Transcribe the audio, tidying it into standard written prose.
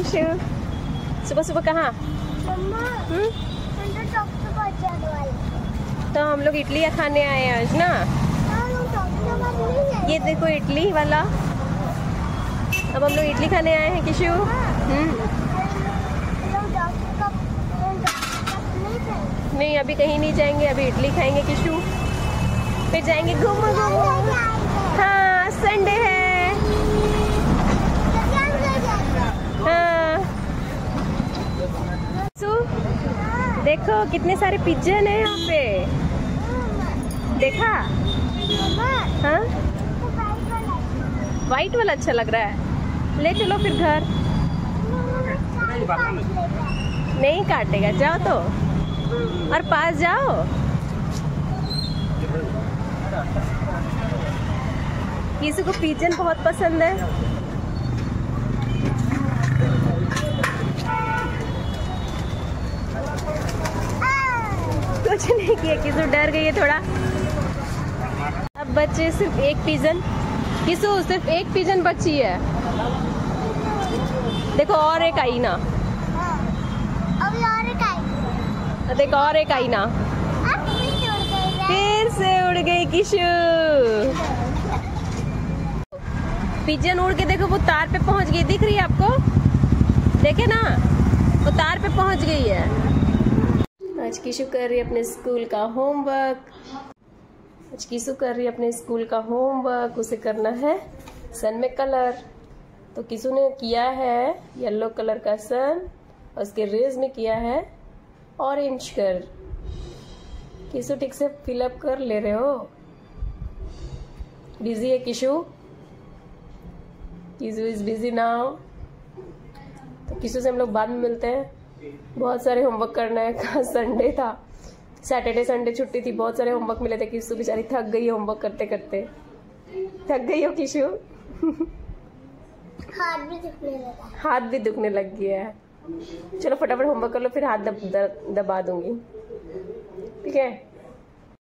किशु सुबह सुबह कहाँ? तो हम लोग इडली खाने आए हैं आज ना। ये देखो इडली वाला। अब हम लोग इडली खाने आए हैं किशु। नहीं अभी कहीं नहीं जाएंगे, अभी इडली खाएंगे किशु, फिर जाएंगे घूमो घूमो। हाँ संडे है। हाँ देखो कितने सारे पिजन है यहाँ पे, देखा? हाँ वाइट वाला अच्छा लग रहा है, ले चलो फिर घर। नहीं काटेगा, जाओ तो और पास जाओ। किसी को पिजन बहुत पसंद है। कुछ नहीं किया, किसु डर गई है थोड़ा। अब बच्चे सिर्फ एक पिजन, किसु सिर्फ एक पिजन बची है। देखो और एक आई ना, अभी और एक आई। देखो और एक आई ना, फिर से उड़ गई किशु। पिजन उड़ के देखो वो तार पे पहुंच गई, दिख रही है आपको? देखे ना, वो तार पे पहुंच गई है। आज किशु कर रही है अपने स्कूल का होमवर्क। आज किशु कर रही है अपने स्कूल का होमवर्क। उसे करना है सन में कलर। तो किशु ने किया है येलो कलर का सन और उसके रेज में किया है ऑरेंज कलर। किशु ठीक से फिलअप कर ले रहे हो? बिजी है Kishu? Kishu is busy now. तो किशु से हम लोग बाद में मिलते हैं। बहुत सारे होमवर्क करना है, कल संडे था, सैटरडे संडे छुट्टी थी, बहुत सारे होमवर्क मिले थे। किशु बेचारी थक गई है होमवर्क करते करते। थक गई हो किशु? हाथ भी दुखने लग गया है। चलो फटाफट होमवर्क कर लो, फिर हाथ दबा दूंगी, ठीक है?